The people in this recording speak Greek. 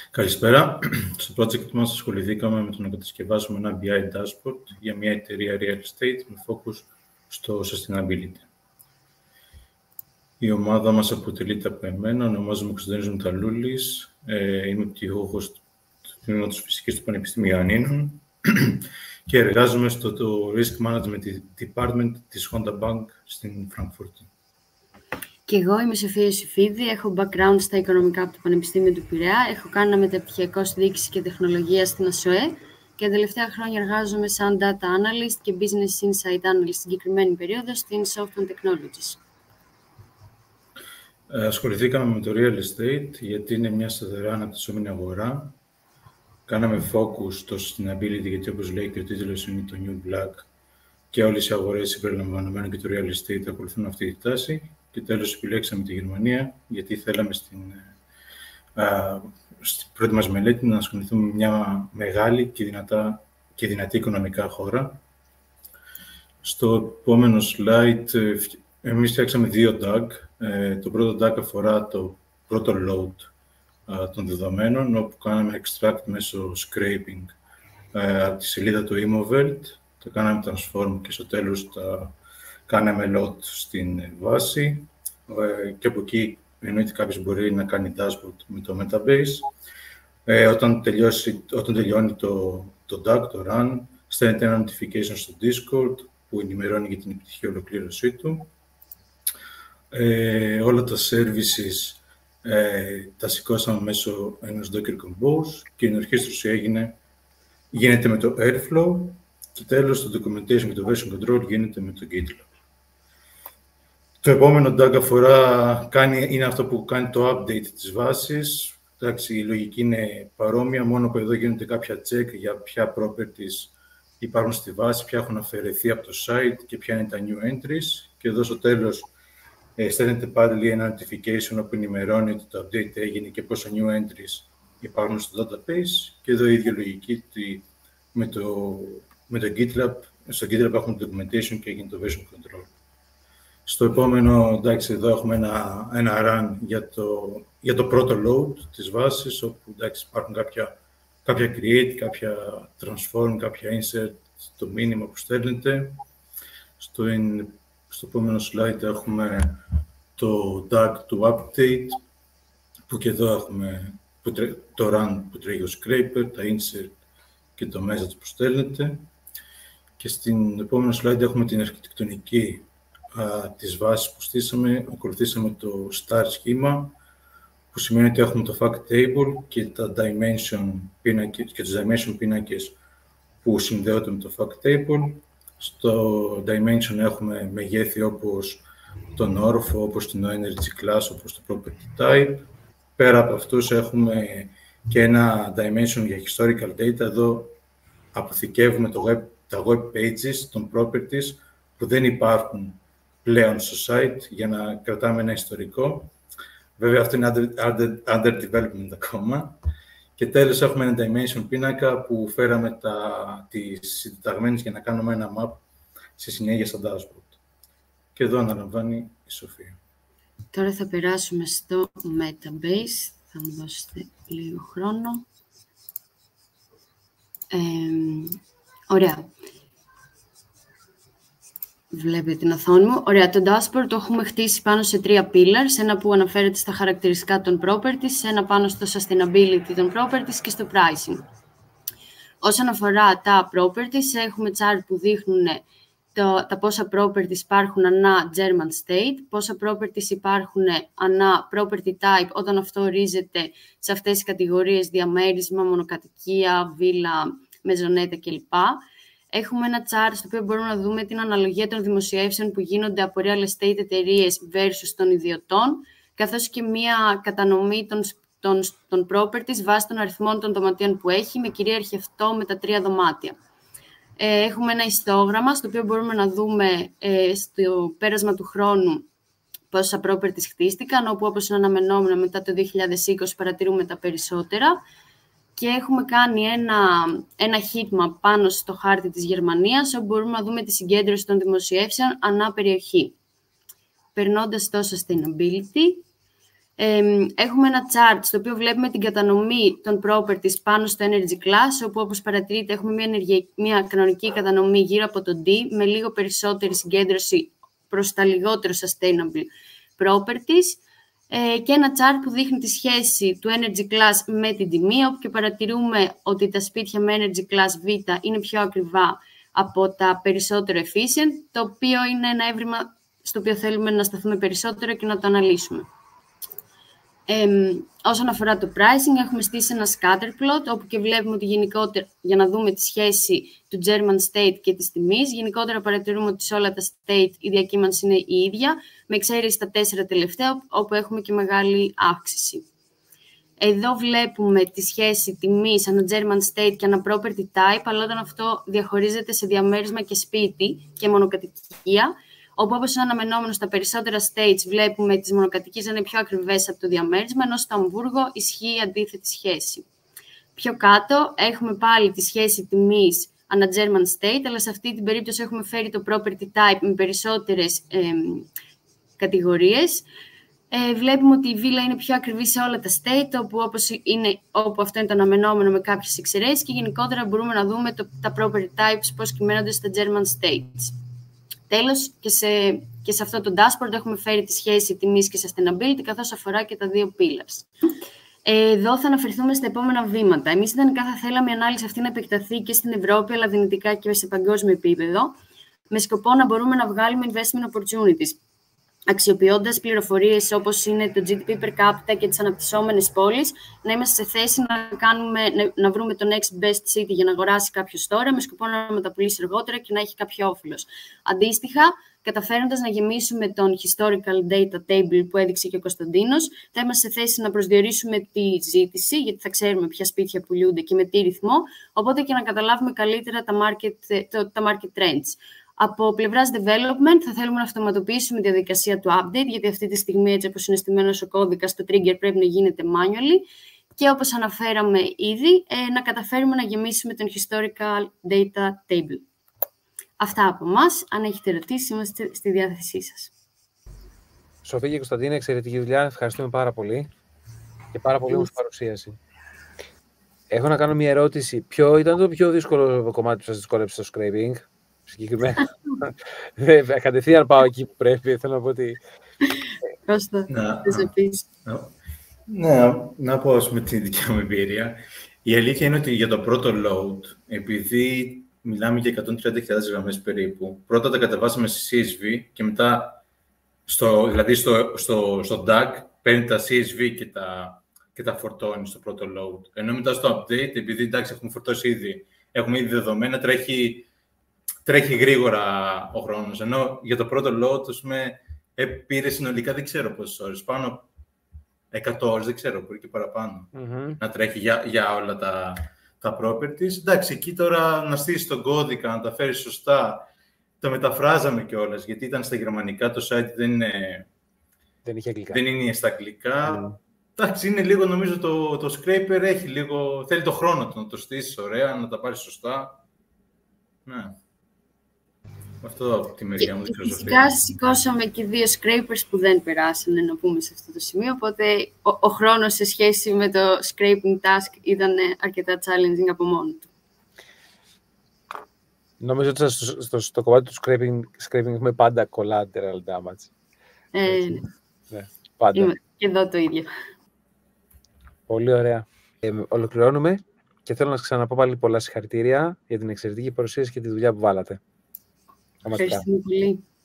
Καλησπέρα. Στο project μας ασχοληθήκαμε με το να κατασκευάσουμε ένα BI dashboard για μια εταιρεία real estate με focus στο sustainability. Η ομάδα μας αποτελείται από εμένα, ονομάζομαι Κωνσταντίνος Μηταλούλης, είμαι πτυχιούχος του Τμήματος Φυσικής του Πανεπιστημίου Ιωαννίνων και εργάζομαι στο Risk Management Department της Honda Bank στην Φραγκφούρτη. Και εγώ είμαι η Σοφία Ιωσήφιδη, έχω background στα οικονομικά από το Πανεπιστήμιο του Πειραιά, έχω κάνει ένα μεταπτυχιακό στη διοίκηση και τεχνολογία στην ΑΣΟΕ και τα τελευταία χρόνια εργάζομαι σαν data analyst και business insight analyst στην συγκεκριμένη περίοδο στην Software Technologies. Ασχοληθήκαμε με το real estate γιατί είναι μια σταθερά αναπτυσσόμενη αγορά. Κάναμε focus στο sustainability γιατί, όπως λέει και ο τίτλος, είναι το New Black και όλες οι αγορές συμπεριλαμβανομένου και το real estate ακολουθούν αυτή τη τάση. Και τέλος επιλέξαμε τη Γερμανία γιατί θέλαμε στην πρώτη μας μελέτη να ασχοληθούμε με μια μεγάλη και δυνατή οικονομικά χώρα. Στο επόμενο slide, εμείς φτιάξαμε δύο DAG. Το πρώτο DAG αφορά το πρώτο load των δεδομένων, όπου κάναμε extract μέσω scraping από τη σελίδα του Imovelt. Το κάναμε transform και στο τέλος τα κάναμε load στην βάση. Και από εκεί εννοείται κάποιος μπορεί να κάνει dashboard με το Metabase. Όταν τελειώνει το DAG, το run, στέλνεται ένα notification στο Discord που ενημερώνει για την επιτυχή ολοκλήρωσή του. Όλα τα services τα σηκώσαμε μέσω ενός Docker Compose και η ενορχήστρωση γίνεται με το Airflow και τέλος το documentation και το version control γίνεται με το GitLab. Το επόμενο DAG είναι αυτό που κάνει το update της βάσης. Εντάξει, η λογική είναι παρόμοια, μόνο που εδώ γίνονται κάποια check για ποια properties υπάρχουν στη βάση, ποια έχουν αφαιρεθεί από το site και ποια είναι τα new entries. Και εδώ στο τέλος στέλνεται πάλι ένα notification όπου ενημερώνει ότι το update έγινε και πόσα new entries υπάρχουν στο database. Και εδώ η ίδια λογική με το GitLab. Στο GitLab έχουμε το documentation και έγινε το version control. Στο επόμενο, εντάξει, εδώ έχουμε ένα run για το πρώτο load της βάσης, όπου εντάξει, υπάρχουν κάποια create, κάποια transform, κάποια insert, το μήνυμα που στέλνετε. Στο επόμενο slide έχουμε το DAG του update, που και εδώ έχουμε το run που τρέχει ο scraper, τα insert και το message που στέλνετε. Και στην επόμενο slide έχουμε την αρχιτεκτονική της βάσης που στήσαμε. Ακολουθήσαμε το star σχήμα, που σημαίνει ότι έχουμε το fact table και τα dimension πίνακες, και τους dimension πίνακες που συνδέονται με το fact table. Στο dimension έχουμε μεγέθη όπως τον όροφο, όπως την energy class, όπως το property type. Πέρα από αυτούς έχουμε και ένα dimension για historical data. Εδώ αποθηκεύουμε τα web pages των properties που δεν υπάρχουν πλέον στο site για να κρατάμε ένα ιστορικό. Βέβαια, αυτό είναι under development ακόμα. Και τέλος, έχουμε ένα dimension πίνακα που φέραμε τις συντεταγμένες για να κάνουμε ένα map σε συνέχεια στα dashboard. Και εδώ αναλαμβάνει η Σοφία. Τώρα θα περάσουμε στο Metabase. Θα μου δώσετε λίγο χρόνο. Ωραία. Βλέπετε την οθόνη μου. Ωραία, το dashboard το έχουμε χτίσει πάνω σε 3 pillars. Ένα που αναφέρεται στα χαρακτηριστικά των properties, ένα πάνω στο sustainability των properties και στο pricing. Όσον αφορά τα properties, έχουμε chart που δείχνουν τα πόσα properties υπάρχουν ανά German state, πόσα properties υπάρχουν ανά property type όταν αυτό ορίζεται σε αυτές τις κατηγορίες διαμέρισμα, μονοκατοικία, βίλα, μεζονέτα κλπ. Έχουμε ένα chart στο οποίο μπορούμε να δούμε την αναλογία των δημοσιεύσεων που γίνονται από real estate εταιρείες versus των ιδιωτών, καθώς και μία κατανομή των properties βάσει των αριθμών των δωματίων που έχει, με κυρίαρχη αυτό με τα 3 δωμάτια. Έχουμε ένα ιστόγραμμα, στο οποίο μπορούμε να δούμε στο πέρασμα του χρόνου πόσα properties χτίστηκαν, όπου όπως είναι αναμενόμενο μετά το 2020 παρατηρούμε τα περισσότερα. Και έχουμε κάνει ένα heatmap πάνω στο χάρτη της Γερμανίας, όπου μπορούμε να δούμε τη συγκέντρωση των δημοσιεύσεων ανά περιοχή. Περνώντας στο sustainability, Έχουμε ένα chart στο οποίο βλέπουμε την κατανομή των properties πάνω στο energy class, όπου όπως παρατηρείτε έχουμε μια κανονική κατανομή γύρω από το D, με λίγο περισσότερη συγκέντρωση προς τα λιγότερο sustainable properties, και ένα chart που δείχνει τη σχέση του energy class με την τιμή, όπου και παρατηρούμε ότι τα σπίτια με energy class Β είναι πιο ακριβά από τα περισσότερο efficient, το οποίο είναι ένα έβριμα στο οποίο θέλουμε να σταθούμε περισσότερο και να το αναλύσουμε. Όσον αφορά το pricing, έχουμε στήσει ένα scatter plot, όπου και βλέπουμε ότι γενικότερα, για να δούμε τη σχέση του German state και της τιμής, γενικότερα παρατηρούμε ότι σε όλα τα state η διακύμανση είναι η ίδια, με εξαίρεση τα 4 τελευταία, όπου έχουμε και μεγάλη αύξηση. Εδώ βλέπουμε τη σχέση τιμής ανά German state και ανά property type, αλλά όταν αυτό διαχωρίζεται σε διαμέρισμα και σπίτι και μονοκατοικία, όπου όπως είναι αναμενόμενο στα περισσότερα states βλέπουμε τις μονοκατοικίες να είναι πιο ακριβές από το διαμέρισμα, ενώ στο Αμβούργο ισχύει η αντίθετη σχέση. Πιο κάτω έχουμε πάλι τη σχέση τιμής ανά German state, αλλά σε αυτή την περίπτωση έχουμε φέρει το property type με περισσότερες κατηγορίες. Βλέπουμε ότι η βίλα είναι πιο ακριβή σε όλα τα state, όπου αυτό είναι το αναμενόμενο με κάποιες εξαιρέσεις, και γενικότερα μπορούμε να δούμε τα property types πώς κυμαίνονται στα German states. Τέλος, και σε αυτό το dashboard έχουμε φέρει τη σχέση τιμής και sustainability, καθώς αφορά και τα δύο pillars. Εδώ θα αναφερθούμε στα επόμενα βήματα. Εμείς ιδανικά θα θέλαμε η ανάλυση αυτή να επεκταθεί και στην Ευρώπη, αλλά δυνητικά και σε παγκόσμιο επίπεδο, με σκοπό να μπορούμε να βγάλουμε investment opportunities, αξιοποιώντας πληροφορίες όπως είναι το GDP per capita και τις αναπτυσσόμενες πόλεις, να είμαστε σε θέση να βρούμε το next best city για να αγοράσει κάποιος τώρα, με σκοπό να μεταπουλήσει αργότερα και να έχει κάποιο όφελος. Αντίστοιχα, καταφέροντας να γεμίσουμε τον historical data table που έδειξε και ο Κωνσταντίνος, θα είμαστε σε θέση να προσδιορίσουμε τη ζήτηση, γιατί θα ξέρουμε ποια σπίτια πουλούνται και με τι ρυθμό, οπότε και να καταλάβουμε καλύτερα τα market trends. Από πλευράς development θα θέλουμε να αυτοματοποιήσουμε τη διαδικασία του update, γιατί αυτή τη στιγμή, έτσι όπως είναι στημένος ο κώδικας, το trigger πρέπει να γίνεται manually, και όπως αναφέραμε ήδη, να καταφέρουμε να γεμίσουμε τον historical data table. Αυτά από εμάς. Αν έχετε ερωτήσεις, είμαστε στη διάθεσή σας. Σοφία και Κωνσταντίνα, εξαιρετική δουλειά. Ευχαριστούμε πάρα πολύ και πάρα πολύ όμως παρουσίαση. Έχω να κάνω μια ερώτηση. Ποιο ήταν το πιο δύσκολο κομμάτι που σας δυσκόλεψε στο scraping? Συγκεκριμένα. Κατευθείαν πάω εκεί που πρέπει. Θέλω να πω ότι... Κώστα, θες να πεις? Ναι, να πω με τη δικιά μου εμπειρία. Η αλήθεια είναι ότι για το πρώτο load, επειδή μιλάμε για 130.000 γραμμές περίπου, πρώτα τα κατεβάσαμε σε CSV και μετά, στο DAG, παίρνει τα CSV και τα φορτώνει στο πρώτο load. Ενώ μετά στο update, επειδή εντάξει έχουμε φορτώσει ήδη, έχουμε ήδη δεδομένα, τρέχει γρήγορα ο χρόνος. Ενώ για το πρώτο load, πήρε συνολικά, δεν ξέρω πόσες ώρες, πάνω 100 ώρες, δεν ξέρω, μπορεί και παραπάνω, να τρέχει για όλα τα properties. Εντάξει, εκεί τώρα να στήσεις τον κώδικα, να τα φέρεις σωστά, τα μεταφράζαμε κιόλας, γιατί ήταν στα γερμανικά, το site δεν είναι στα αγγλικά. Εντάξει, είναι λίγο, νομίζω, το scraper έχει λίγο, θέλει το χρόνο του να το στήσεις ωραία, να τα πάρεις σωστά. Ναι. Αυτό από τη μεριά μου. Φυσικά σηκώσαμε και 2 scrapers που δεν περάσανε, να πούμε, σε αυτό το σημείο, οπότε ο χρόνος σε σχέση με το scraping task ήταν αρκετά challenging από μόνο του. Νομίζω ότι στο κομμάτι του scraping έχουμε πάντα collateral damage. Ναι, πάντα. Και εδώ το ίδιο. Πολύ ωραία. Ολοκληρώνουμε και θέλω να σας ξαναπώ πάλι πολλά συγχαρητήρια για την εξαιρετική παρουσίαση και τη δουλειά που βάλατε. Ευχαριστούμε πολύ.